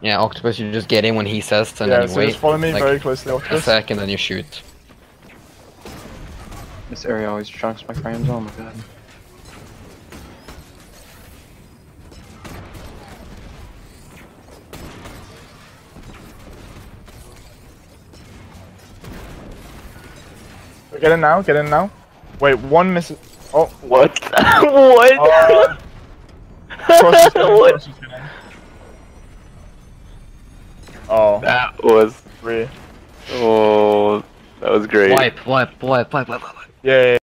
Yeah, Octopus, you just get in when he says, and Yeah, then you so wait just follow me like very closely, a Octopus. sec, and then you shoot. This area always chunks my frames. Oh my god. Get in now, get in now. Wait, one misses. Oh. What? What? Cross is getting, What? cross is getting. Oh. That was. Three. Oh, that was great. Wipe. Yeah.